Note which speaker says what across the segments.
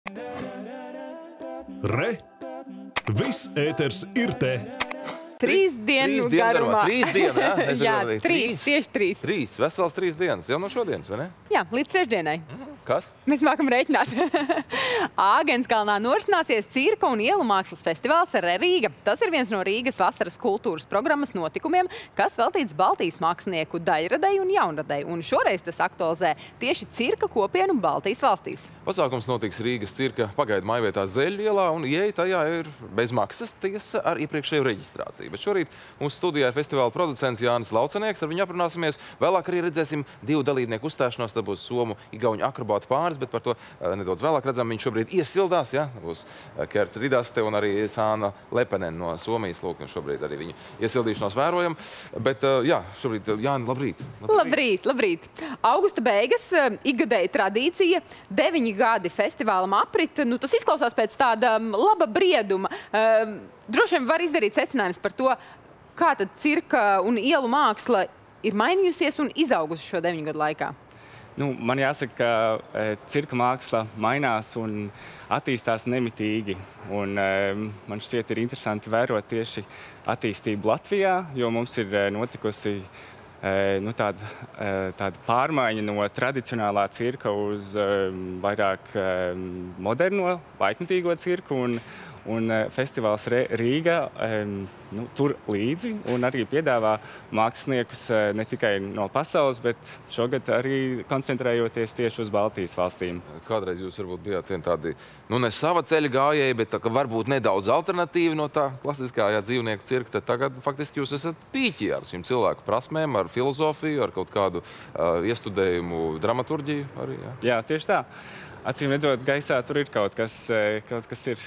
Speaker 1: Re! Viss ēters ir te!
Speaker 2: 3 dienu garumā.
Speaker 3: 3 dienu, jā?
Speaker 2: Jā, 3, tieši 3.
Speaker 3: 3, vesels 3 dienas, jau no šodienas, vai ne?
Speaker 2: Jā, līdz trešdienai.
Speaker 3: Kas?
Speaker 2: Mēs mākam rēķināt. Āgenskalnā norisināsies cirka un ielu mākslas festivāls Rīga. Tas ir viens no Rīgas vasaras kultūras programmas notikumiem, kas veltīts Baltijas mākslinieku daļradei un jaunradei. Un šoreiz tas aktualizē tieši cirka kopienu Baltijas valstīs.
Speaker 3: Pasākums notiks Rīgas cirka pagaidu mājvietā Zeļu ielā, un ieeja tajā ir bez maksas, tiesa ar iepriekšēju reģistrāciju. Bet šorīt mūsu studijā ir festivāla producents Jānis Laucenieks, ar viņu aprunāsimies. Vēlāk arī redzēsim 2 dalībnieku uzstāšanos, tad būs somu igauņu akrobātu pāris, bet par to nedaudz vēlāk redzam. Viņš šobrīd iesildās, ja? Būs Kerts Ridaste un arī Sāna Lepenen no Somijas. Lūk, un šobrīd arī viņa iesildīšanos vērojam. Bet, jā, šobrīd, Jāni, labrīt.
Speaker 2: Labrīt. Augusta beigas, ikgadēja tradīcija, 9 gadi festivālam aprit. Nu, tas izklausās pēc tāda laba brieduma. Droši vien var izdarīt secinājums par to, kā tad cirka un ielu māksla ir mainījusies un izaugusi šo 9 gadu laikā.
Speaker 4: Nu, man jāsaka, ka cirka māksla mainās un attīstās nemitīgi. Un, man šķiet ir interesanti vērot tieši attīstību Latvijā, jo mums ir notikusi tāda pārmaiņa no tradicionālā cirka uz vairāk moderno, laikmetīgo cirku. Un festivāls Rīga tur līdzi un arī piedāvā māksliniekus ne tikai no pasaules, bet šogad arī koncentrējoties tieši uz Baltijas valstīm.
Speaker 3: Kādreiz jūs varbūt bijāt tādi, nu ne sava ceļa gājēji, bet tā, varbūt nedaudz alternatīvi no tā klasiskā dzīvnieku cirka, tad tagad faktiski jūs esat pīķi ar šīm cilvēku prasmēm, ar filozofiju, ar kaut kādu iestudējumu dramaturģiju arī, jā?
Speaker 4: Jā, tieši tā. Acīm redzot, gaisā tur ir kaut kas ir.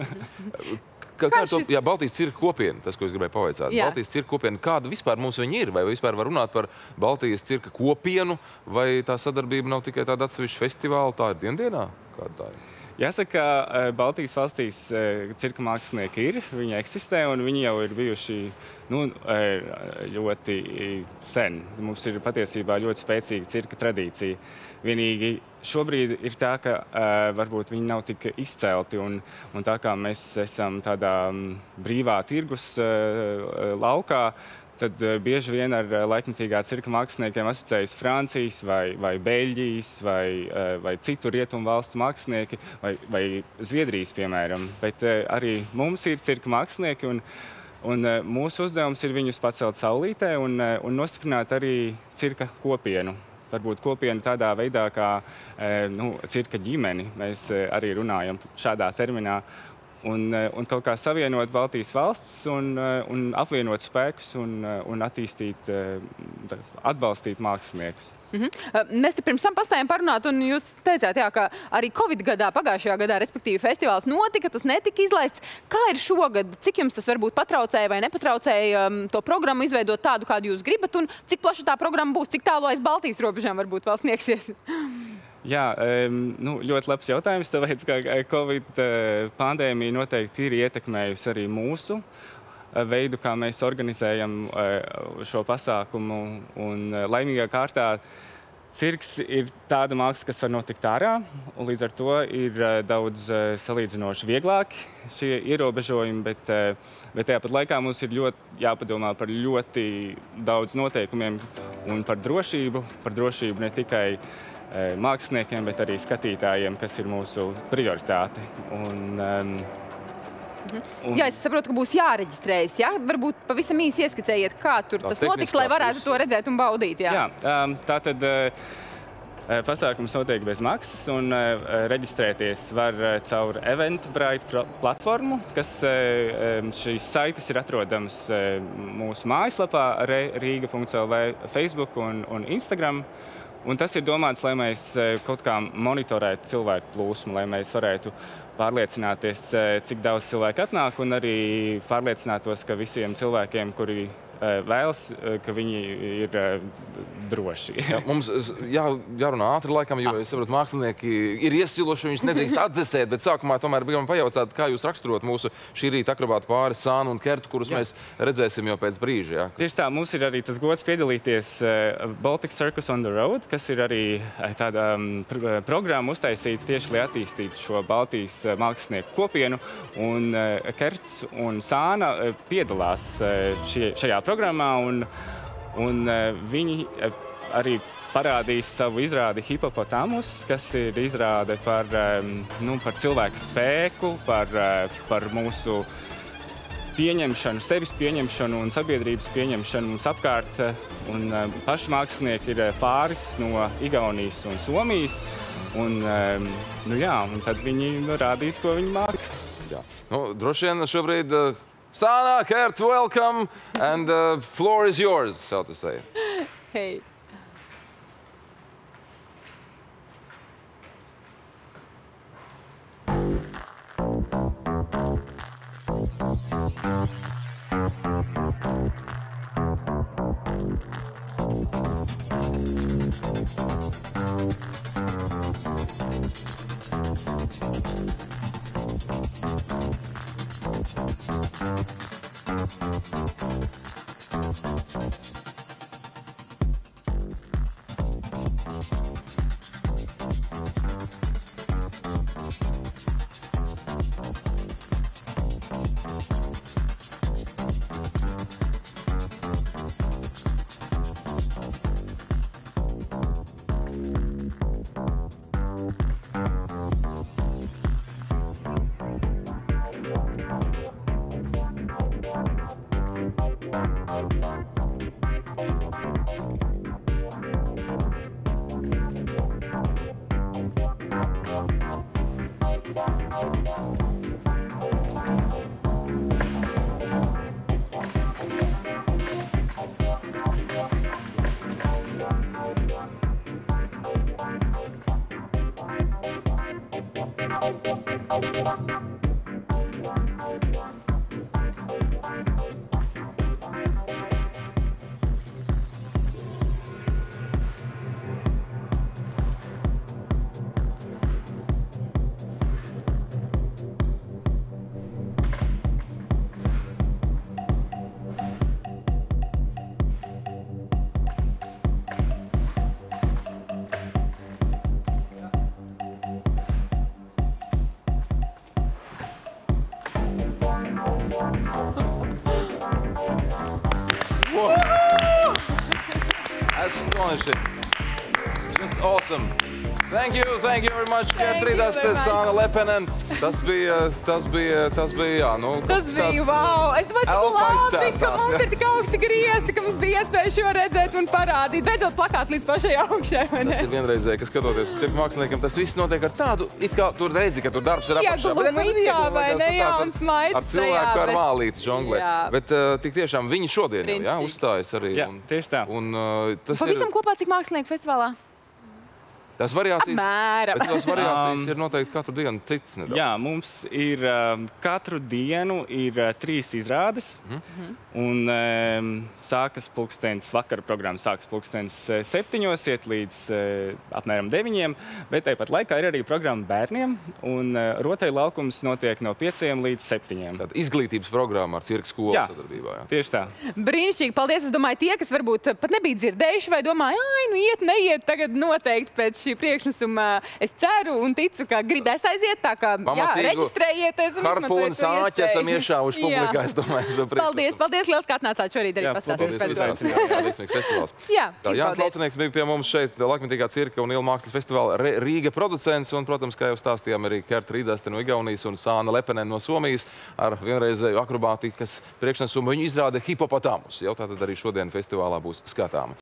Speaker 3: Jā, Baltijas cirka kopiena, tas, ko es gribēju pavaicāt. Jā. Baltijas cirka kopiena, kāda vispār mums viņa ir? Vai vispār var runāt par Baltijas cirka kopienu? Vai tā sadarbība nav tikai tāda atsevišķa festivāla? Tā ir diendienā? Kāda tā ir?
Speaker 4: Jāsaka, ka Baltijas valstīs cirka mākslinieki ir, viņi eksistē un viņi jau ir bijuši ļoti sen. Mums ir patiesībā ļoti spēcīga cirka tradīcija. Vienīgi šobrīd ir tā, ka varbūt viņi nav tik izcelti un tā kā mēs esam tādā brīvā tirgus laukā, tad bieži vien ar laikmetīgā cirka māksliniekiem asociējas Francijas vai Beļģijas vai citu rietumu valstu mākslinieki vai Zviedrijas, piemēram. Bet arī mums ir cirka mākslinieki un mūsu uzdevums ir viņus pacelt saulītē un nostiprināt arī cirka kopienu. Varbūt kopienu tādā veidā, kā cirka ģimeni. Mēs arī runājam šādā terminā. Un kaut kā savienot Baltijas valsts un apvienot spēkus un attīstīt, atbalstīt māksliniekus.
Speaker 2: Mēs te pirms tam paspējām parunāt, un jūs teicāt, jā, ka arī Covid gadā, pagājušajā gadā, respektīvi festivāls notika, tas netika izlaists. Kā ir šogad? Cik jums tas varbūt patraucēja vai nepatraucēja to programmu izveidot tādu, kādu jūs gribat, un cik plaša tā programma būs, cik tālu aiz Baltijas robežām varbūt vēl sniegsies?
Speaker 4: Jā, ļoti labs jautājums, tāpēc, ka Covid pandēmija noteikti ir ietekmējusi arī mūsu veidu, kā mēs organizējam šo pasākumu. Un laimīgā kārtā cirks ir tāda māksla, kas var notikt ārā, un līdz ar to ir daudz salīdzinoši vieglāki šie ierobežojumi, bet tāpat laikā mums ir ļoti jāpadomā par ļoti daudz noteikumiem un par drošību ne tikai māksliniekiem, bet arī skatītājiem, kas ir mūsu prioritāte.
Speaker 2: Jā, es saprotu, ka būs jāreģistrējas, jā? Varbūt pavisam īsi ieskicējiet, kā tur tas notiks, lai varētu to redzēt un baudīt, jā?
Speaker 4: Jā, tātad pasākums notiek bez maksas un reģistrēties var caur Eventbrite platformu, kas šīs saites ir atrodamas mūsu mājaslapā riga.lv, Facebook un Instagram. Un tas ir domāts, lai mēs kaut kā monitorētu cilvēku plūsmu, lai mēs varētu pārliecināties, cik daudz cilvēku atnāk, un arī pārliecinātos, ka visiem cilvēkiem, kuri vēlas, ka viņi ir droši.
Speaker 3: Jā, mums jārunā ātri laikam, jo es saprotu, mākslinieki ir iesiluši, viņus nedrīkst atdzesēt, bet sākumā tomēr gribam pajautāt, kā jūs raksturot mūsu šī rīta akrobātu pāri Sānu un Kertu, kurus mēs redzēsim jau pēc brīža. Jā.
Speaker 4: Tieši tā, mums ir arī tas gods piedalīties Baltic Circus on the Road, kas ir arī tāda programma uztaisīta tieši, lai attīstītu šo Baltijas mākslinieku kopienu. Un Kerts un Sāna piedalās šajā programmā, un viņi arī parādīs savu izrādi Hipopotamus, kas ir izrāde par cilvēku spēku, par mūsu pieņemšanu, sevis pieņemšanu un sabiedrības pieņemšanu mums apkārt. Un paši mākslinieki ir pāris no Igaunijas un Somijas. Un tad viņi rādīs, ko viņi māk.
Speaker 3: Jā. Droši vien šobrīd Sāna, Kert, welcome, and the floor is yours, so to say.
Speaker 2: Hey.
Speaker 3: Astonishing. Just awesome. Thank you very much, Kert Rīdaste, Sāna Lepenen. Tas bija, jā,
Speaker 2: Tas bija, wow! Es domāju, labi, ka mums ir tik augsti griezti, ka mums bija iespēja šo redzēt un parādīt. Beidzot plakāt līdz pašai augšai, vai ne?
Speaker 3: Tas ir vienreizēji, ka skatoties uz cirka māksliniekiem, tas viss notiek ar tādu, it kā tur redzi, ka tur darbs ir apakšā.
Speaker 2: Jā, glumītā, vai ne, jā, un smaids.
Speaker 3: Ar cilvēku ar mālīti žonglē. Bet tik tiešām viņi šodien jau, jā, uzstājas arī.
Speaker 4: Jā, tieši tā.
Speaker 2: Pavisam kopā cik mākslinieku festivālā?
Speaker 3: Tās variācijas,
Speaker 2: apmēram.
Speaker 3: Bet tās variācijas ir noteikti katru dienu cits nedaudz.
Speaker 4: Jā, mums ir katru dienu ir 3 izrādes. Un vakara programma sākas pulkstens 7, iet līdz apmēram 9. Bet tāpat laikā ir arī programma bērniem. Un rotaļlaukums notiek no 5 līdz 7.
Speaker 3: Tāda izglītības programma ar cirka skolu sadarbībā. Jā,
Speaker 4: tieši tā.
Speaker 2: Brīnišķīgi, paldies. Es domāju, tie, kas varbūt pat nebija dzirdējuši vai domāja, iet, neiet, tagad noteikti pēc šī priekšnesuma. Es ceru un ticu, ka gribēs aiziet, tā kā reģistrējieties.
Speaker 3: Harpūnas āķi esam iešāvuši publikā, es domāju.
Speaker 2: Paldies liels, ka atnācāt šorīt arī pastāstīt par to.
Speaker 3: Veiksmīgs festivāls.
Speaker 2: Jā,
Speaker 3: Jānis Laucenieks bija pie mums šeit Laikmetīgā cirka un Ielu mākslas festivāla Rīga producents un, protams, kā jau stāstījām, arī Kert Rīdaste no Igaunijas un Sāna Lepenen no Somijas ar vienreizēju akrobātikas priekšnesumu. Viņu izrāda Hipopotamus. Jau tātad arī šodien festivālā būs skatāma.